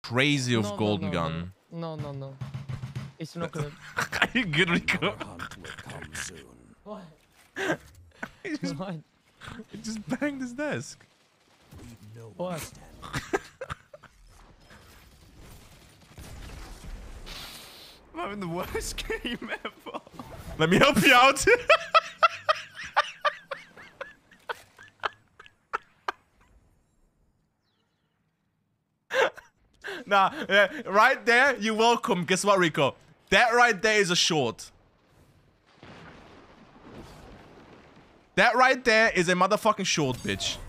crazy of golden gun. No. It's not good. Are you good, Rico? What? He just banged his desk. What? I'm having the worst game ever. Let me help you out. Nah, right there, you're welcome. Guess what, Rico? That right there is a short. That right there is a motherfucking short, bitch.